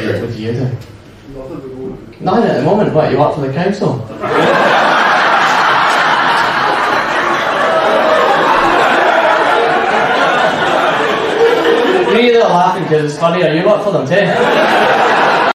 What do you do? Nothing. Nothing at the moment. What, you work for the council? You that are laughing because it's funny, or you work for them too?